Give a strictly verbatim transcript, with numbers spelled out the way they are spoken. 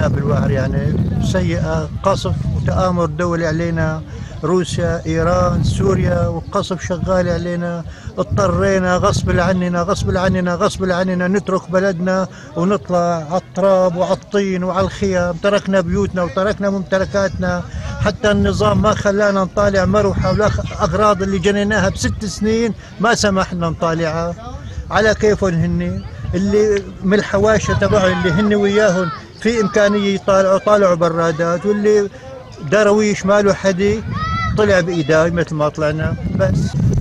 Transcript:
معاناة بالبحر يعني سيئة، قصف وتآمر دولي علينا، روسيا ايران سوريا، والقصف شغال علينا. اضطرينا غصب عننا غصب عننا غصب عننا نترك بلدنا ونطلع على التراب وعلى الطين وعلى الخيام، تركنا بيوتنا وتركنا ممتلكاتنا، حتى النظام ما خلانا نطالع مروحة ولا اغراض اللي جنيناها بست سنين ما سمحنا نطالعها. على كيفهم هن اللي من الحواشة تبعهم اللي هن وياهم في امكانية يطالعوا طالعوا برادات، واللي درويش ماله حدي طلع بإيداي مثل ما طلعنا بس.